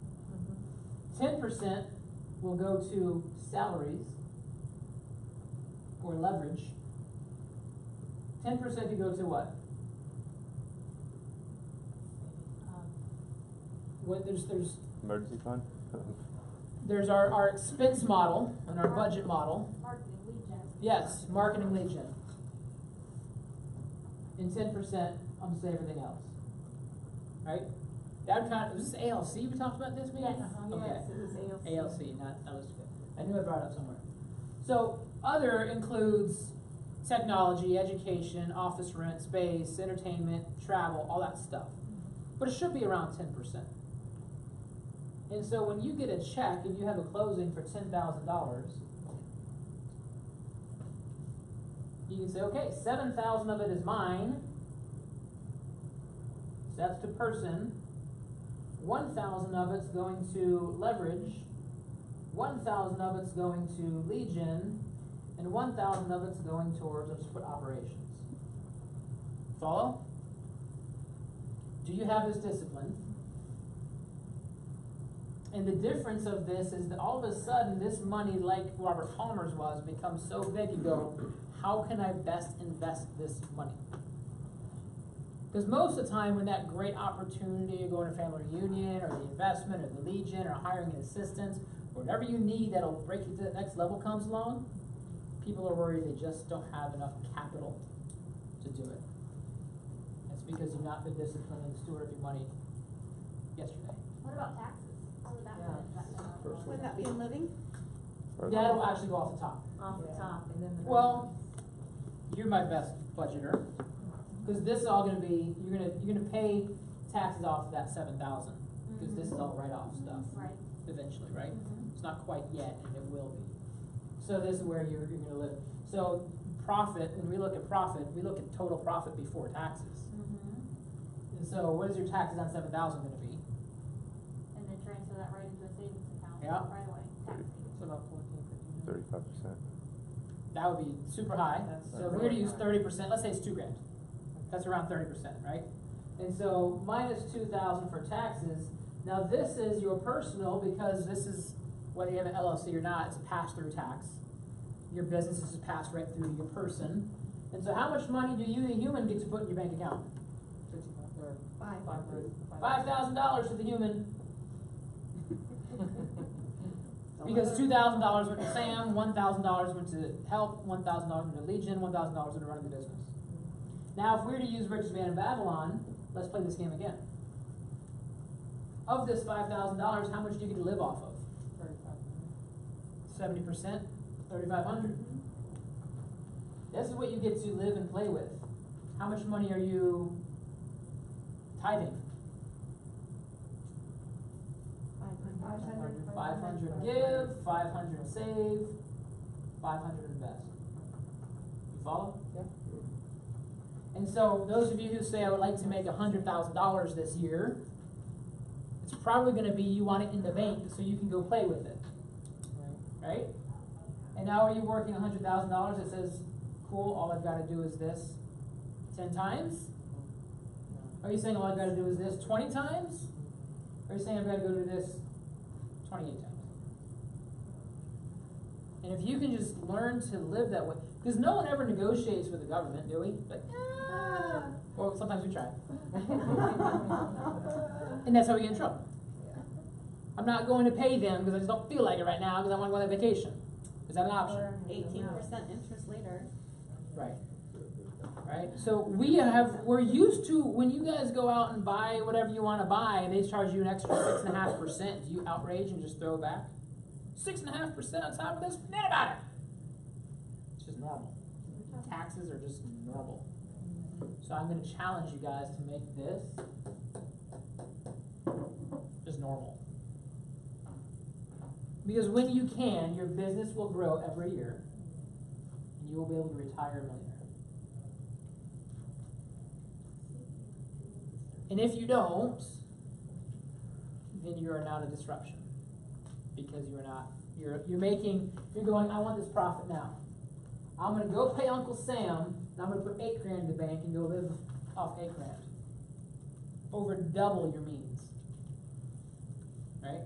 10% will go to salaries or leverage. 10% could go to what? There's Emergency fund? there's our expense model and our budget model. Marketing, lead gen. Yes, marketing lead gen. And 10% on say everything else. Right? That would kind of, was this ALC we talked about this meeting? Yes, Okay. yes, it was ALC. ALC, not that was good. I knew I brought it up somewhere. So other includes technology, education, office rent, space, entertainment, travel, all that stuff. But it should be around 10%. And so when you get a check and you have a closing for $10,000, you can say, okay, 7,000 of it is mine. So that's to person. 1,000 of it's going to leverage. 1,000 of it's going to lead gen. And 1,000 of it's going towards, let's put operations. Follow? Do you have this discipline? And the difference of this is that all of a sudden, this money, like Robert Palmer's was, becomes so big, you go, how can I best invest this money? Because most of the time when that great opportunity of going to family reunion, or the investment, or the Legion, or hiring an assistant, or whatever you need that'll break you to the next level comes along, people are worried they just don't have enough capital to do it. It's because you've not been disciplined and steward of your money yesterday. What about taxes? How would that work? Wouldn't that be in living? That'll actually go off the top. Off the top, and then the. Well, you're my best budgeter, because this is all gonna be, you're gonna pay taxes off of that 7,000, because this is all write-off stuff. Right. Eventually, right? Mhm. It's not quite yet, and it will be. So this is where you're gonna live. So profit, when we look at profit, we look at total profit before taxes. Mm-hmm. And so what is your taxes on 7,000 gonna be? And then transfer that right into a savings account Yeah. right away, tax savings. So about 14, 15. 35%. That would be super high. So if we were to use 30%, let's say it's $2,000. That's around 30%, right? And so minus 2,000 for taxes. Now this is your personal, because this is, whether you have an LLC or not, it's a pass-through tax. Your business is passed right through to your person. And so how much money do you, the human, get to put in your bank account? $5,000 to the human. Because $2,000 went to Sam, $1,000 went to help, $1,000 went to Legion, $1,000 went to running the business. Now, if we were to use Richest Man in Babylon, let's play this game again. Of this $5,000, how much do you get to live off of? 70%, 3,500. This is what you get to live and play with. How much money are you tithing? 500 give, 500 save, 500 invest. You follow? Yeah. And so those of you who say, I would like to make $100,000 this year, it's probably going to be you want it in the bank so you can go play with it. Right? And now are you working $100,000 that says, cool, all I've got to do is this 10 times? Are you saying all I've got to do is this 20 times? Or are you saying I've got to go do this 28 times? And if you can just learn to live that way, because no one ever negotiates with the government, do we? Like, well, sometimes we try. And that's how we get in trouble. I'm not going to pay them because I just don't feel like it right now because I want to go on vacation. Is that an option? 18% interest later. Right. Right? So we're used to, when you guys go out and buy whatever you want to buy and they charge you an extra 6.5%, do you outrage and just throw it back? 6.5% on top of this? Forget about it. It's just normal. Taxes are just normal. So I'm going to challenge you guys to make this just normal. Because when you can, your business will grow every year, and you will be able to retire a millionaire. And if you don't, then you are not a disruption. Because you're going, I want this profit now. I'm going to go pay Uncle Sam, and I'm going to put $8,000 in the bank and go live off $8,000. Over double your means. Right?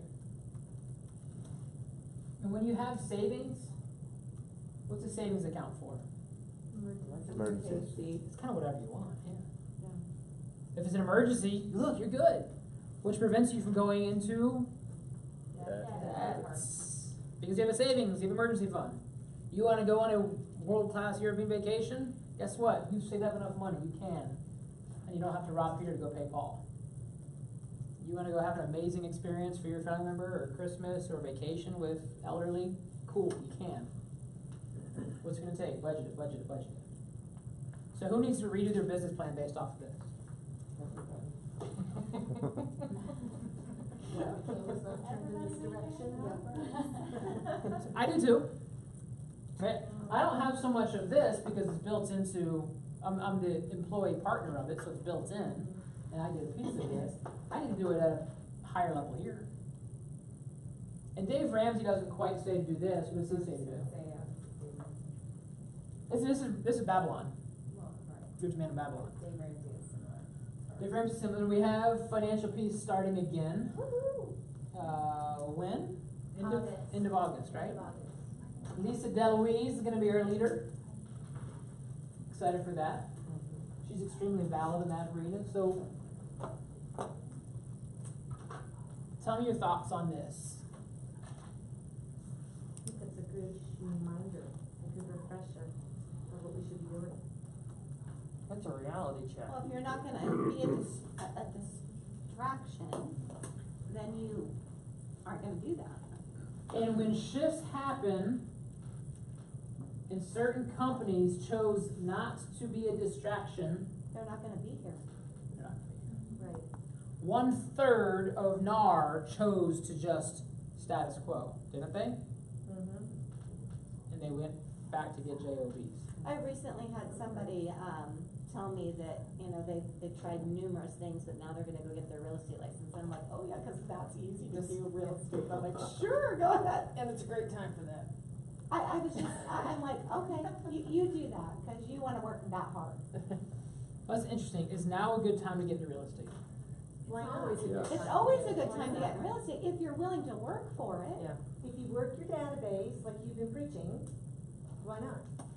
And when you have savings, what's a savings account for? Emergencies. It's kind of whatever you want, yeah. If it's an emergency, look, you're good. Which prevents you from going into debts. Because you have a savings, you have an emergency fund. You want to go on a world-class European vacation? Guess what? You've saved up enough money, you can. And you don't have to rob Peter to go pay Paul. You want to go have an amazing experience for your family member, or Christmas, or vacation with elderly? Cool, you can. What's it going to take? Budget it, budget it, budget it. So who needs to redo their business plan based off of this? I do too. Right? I don't have so much of this because it's built into, I'm the employee partner of it, so it's built in, and I get a piece of this. I need to do it at a higher level here. And Dave Ramsey doesn't quite say to do this. What does he say to do? This is Babylon. Rich Man in Babylon. Dave Ramsey is similar. We have financial peace starting again. when? August. End of August, right? End of August. Lisa DeLuise is gonna be our leader. Excited for that. She's extremely valid in that arena, so tell me your thoughts on this. I think that's a good reminder, a good refresher for what we should be doing. That's a reality check. Well, if you're not gonna be a distraction, then you aren't gonna do that. And when shifts happen, and certain companies chose not to be a distraction, They're not gonna be here. they're not gonna be Right. here. 1/3 of NAR chose to just status quo, didn't they? Mm-hmm. And they went back to get JOBs. I recently had somebody, tell me that, you know, they've tried numerous things, but now they're gonna go get their real estate license. I'm like, oh yeah, cause that's easy to do real estate. I'm like, sure, go ahead. And it's a great time for that. I was just, I'm like, okay, you do that, cause you wanna work that hard. That's interesting. Is now a good time to get into real estate? Why not? Yes. It's always a good time to get in real estate, if you're willing to work for it. Yeah. If you work your database, like you've been preaching, why not?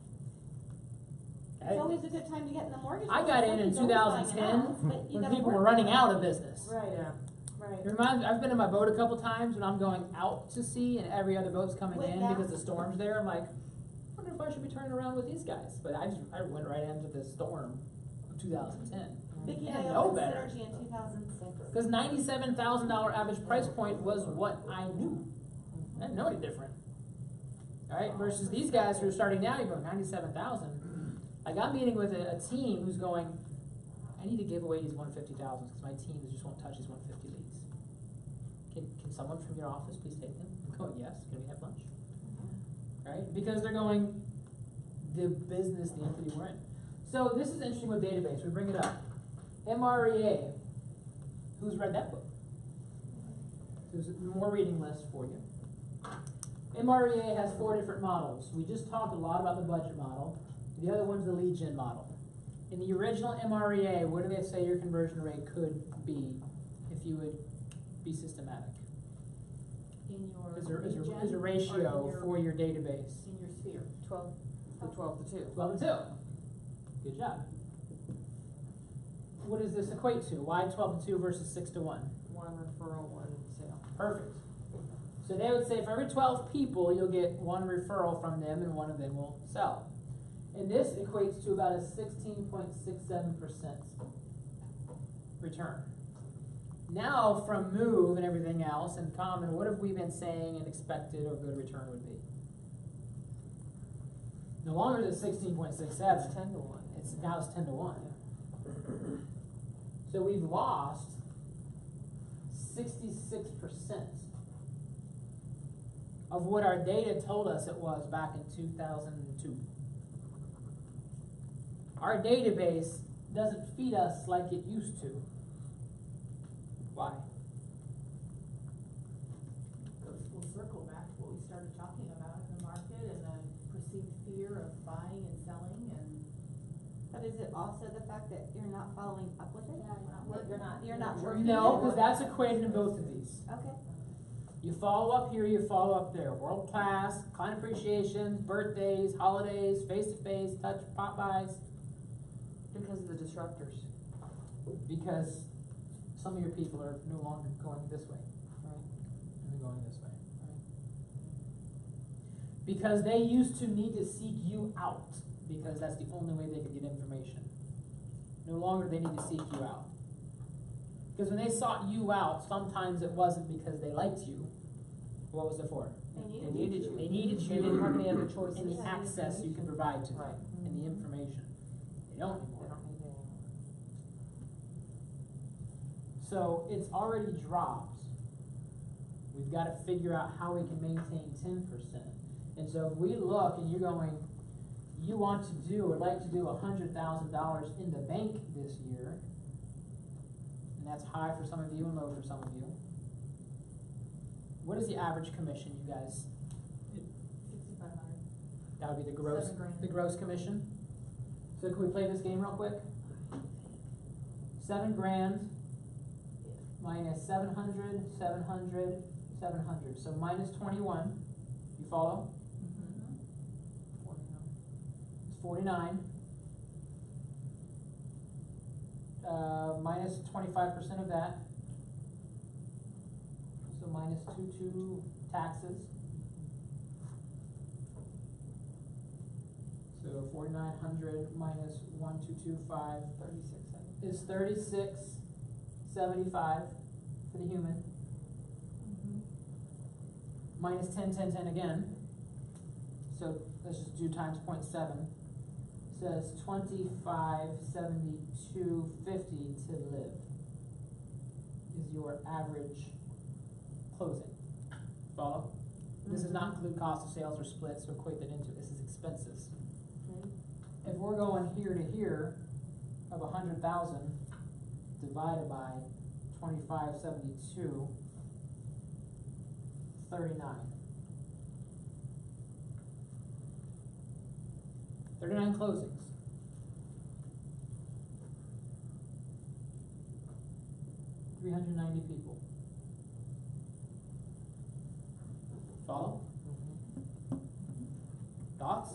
It's always a good time to get in the mortgage. I got in business. Somebody's always buying a 2010 house, but you when gotta people were work running for out it. of business. Right. Yeah. Right. It reminds, I've been in my boat a couple times when I'm going out to sea and every other boat's coming With in that- because the storm's there. I'm like, I wonder if I should be turning around with these guys. But I went right into the storm of 2010. Vicki and I I know opened better. Synergy in 2006. Because $97,000 average price point was what I knew. I didn't know any different. Alright, versus these guys who are starting now, you go 97,000. Like I'm meeting with a team who's going, I need to give away these 150,000 because my team just won't touch these 150 leads. Can someone from your office please take them? I'm going, yes, can we have lunch? Right? Because they're going, the business, the entity we're in. So this is interesting with database, we bring it up. MREA, who's read that book? There's more reading list for you. MREA has 4 different models. We just talked a lot about the budget model. The other one's the lead gen model. In the original MREA, what do they say your conversion rate could be if you would be systematic? In your Is lead gen a or ratio in for your database. in your sphere. 12 to 2. 12 to 2. Good job. What does this equate to? Why 12 to 2 versus 6 to 1? 1 referral, 1 sale. Perfect. So they would say for every 12 people, you'll get 1 referral from them and 1 of them will sell. And this equates to about a 16.67% return. Now from Move and everything else and Common, what have we been saying an expected or good return would be? No longer is it 16.67. It's 10 to 1. Now it's 10 to 1. So we've lost 66% of what our data told us it was back in 2002. Our database doesn't feed us like it used to. Why? We'll circle back to what we started talking about in the market and the perceived fear of buying and selling and. But is it also the fact that you're not following up with it? Yeah, you're not That working. you're not working? No, it? because that's equated in both of these. Okay. You follow up here, you follow up there. World class, client appreciation, birthdays, holidays, face-to-face, touch, pop buys. Because of the disruptors. Because some of your people are no longer going this way, right? And they're going this way, right? Because they used to need to seek you out, because that's the only way they could get information. No longer they need to seek you out. Because when they sought you out, sometimes it wasn't because they liked you. What was it for? They They needed you. They needed you. They didn't have any other choices. And the access you can provide to them, Right. and the information. They don't They anymore. don't need it anymore. So it's already dropped. We've got to figure out how we can maintain 10%. And so if we look and you're going, you want to do or like to do $100,000 in the bank this year, and that's high for some of you and low for some of you. What is the average commission, you guys? 6,500. That would be the gross, $7,000. the gross commission. So can we play this game real quick? $7,000 minus 700, 700, 700, so minus 21, you follow? It's 49. Minus 25% of that. So minus 22 taxes. So 4,900 minus 1,225 is 3675 for the human. Minus 10, 10, 10 again. So let's just do times 0.7. Says 2572.50 to live is your average closing. Follow? This does not include cost of sales or split, so equate that into it. This is expenses. If we're going here to here of 100,000 divided by 2572, 39. 39 closings. $390 people. Follow? Thoughts?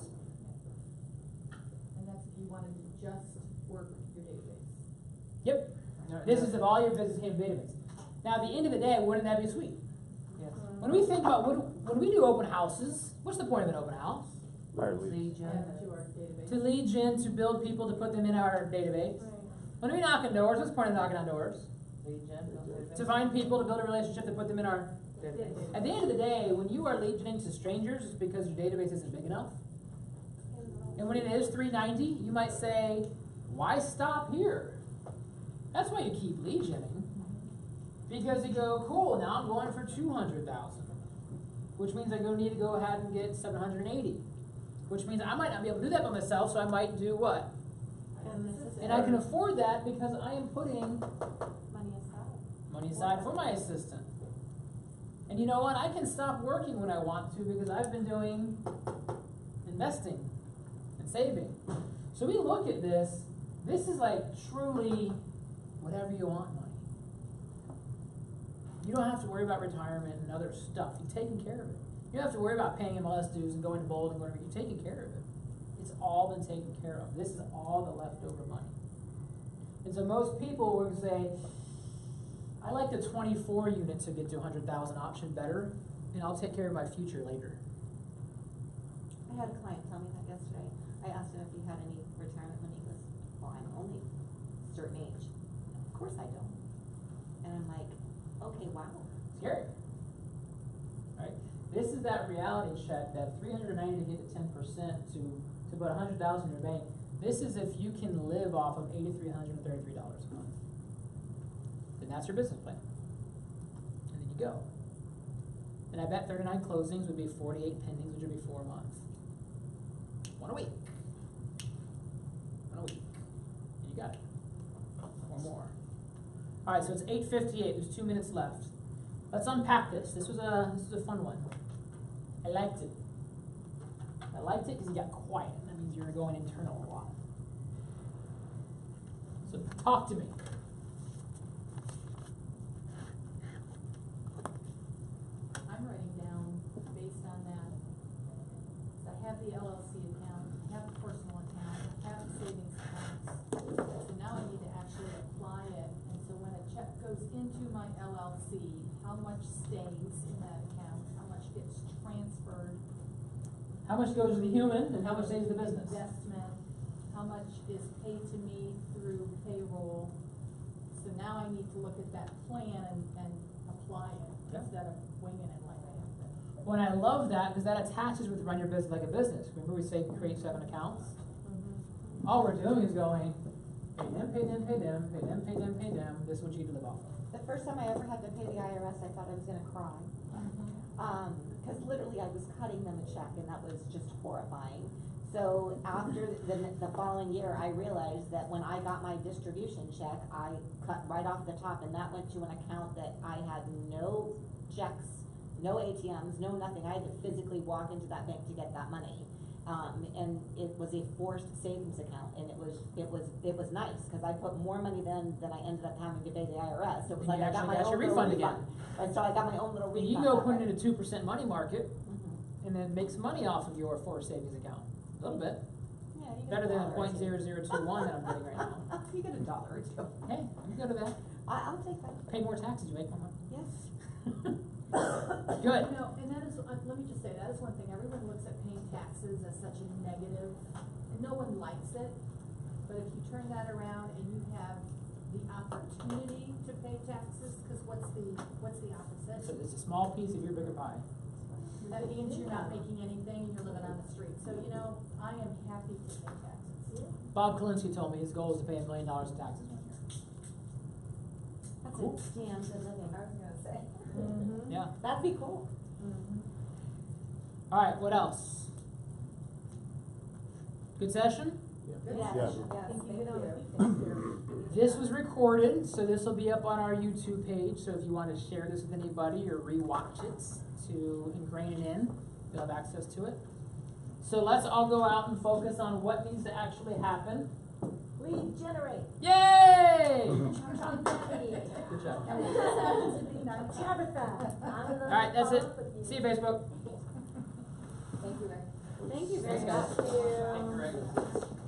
And that's if you wanted to just work your database. Yep. This is if all your business came to database. Now, at the end of the day, wouldn't that be sweet? Yes. When we think about, when we do open houses, what's the point of an open house? Fire leads. Legion. Add to our database. To lead gen, to build people, to put them in our database. When we knock on doors, what's the point of knocking on doors? Legion. To find people, to build a relationship, to put them in our... At the end of the day, when you are lead genning to strangers, it's because your database isn't big enough. And when it is 390, you might say, why stop here? That's why you keep lead genning. Because you go, cool, now I'm going for 200,000. Which means I need to go ahead and get 780. Which means I might not be able to do that by myself, so I might do what? And I can afford that because I am putting money aside for my assistant. And you know what? I can stop working when I want to because I've been doing investing and saving. So we look at this. This is like truly whatever you want money. You don't have to worry about retirement and other stuff. You're taking care of it. You don't have to worry about paying MLS dues and going to Bold and whatever. You're taking care of it. It's all been taken care of. This is all the leftover money. And so most people will say, I like the 24 unit to get to 100,000 option better, and I'll take care of my future later. I had a client tell me that yesterday. I asked him if he had any retirement money. He goes, well, I'm only a certain age. Of course I don't. And I'm like, okay, wow. Scary. Right? This is that reality check, that 390 to get to 10% to put 100,000 in your bank. This is if you can live off of $8,333 a month. Then that's your business plan. And then you go. And I bet 39 closings would be 48 pendings, which would be 4 months. One a week. And you got it. Or more. Alright, so it's 8:58. There's 2 minutes left. Let's unpack this. This was a fun one. I liked it. I liked it because you got quiet. That means you're going internal a lot. So talk to me. I'm writing down based on that. So I have the LLC account, I have the personal account, I have the savings accounts. So now I need to actually apply it. And so when a check goes into my LLC, how much stays in that account? How much gets transferred? How much goes to the human and how much stays to the business? Investment, how much is paid to me through payroll? So now I need to look at that plan and apply it Yep. instead of winging it like I have been. Well, and I love that because that attaches with run your business like a business. Remember we say create 7 accounts? All we're doing is going, pay them, pay them, pay them, pay them, pay them, pay them. This is what you need to live off of. The first time I ever had to pay the IRS, I thought I was gonna cry. Because literally I was cutting them a check and that was just horrifying. So after the following year, I realized that when I got my distribution check, I cut right off the top and that went to an account that I had no checks, no ATMs, no nothing. I had to physically walk into that bank to get that money. and it was a forced savings account, and it was nice, cause I put more money than I ended up having to pay the IRS, so it was And like you I got actually my got own your little refund refund. again. And so I got my own little And refund. you go that put way. it in a 2% money market, Mhm. and then make some money off of your forced savings account, a little bit. Yeah, you get Better a than a dollar or two. .0021 that I'm getting right now. You get a dollar or two. Hey, I'm good with that. I'll take that. Pay more taxes, you make more money. Yes. Good. You know, and that is, let me just say, that is one thing, everyone looks at paying taxes as such a negative, and no one likes it. But if you turn that around and you have the opportunity to pay taxes, cause what's the opposite? So it's a small piece of your bigger pie. That means you're not making anything and you're living on the street, so you know, I am happy to pay taxes. Bob Kalinsky told me his goal is to pay $1 million in taxes 1 year. That's Cool. a damn good living. I was gonna say. Mm-hmm. Yeah. That'd be cool. All right, what else? Good session? Yes, Yeah. yes, Think you thank hit on a you. few things here. This was recorded, so this will be up on our YouTube page, so if you want to share this with anybody or rewatch it to ingrain it in, you'll have access to it. So let's all go out and focus on what needs to actually happen. Lead generate. Yay! Good Good job. Tabitha. All right, that's it. See you, Facebook. Thank you very Thanks, much. guys. Thank you, Greg.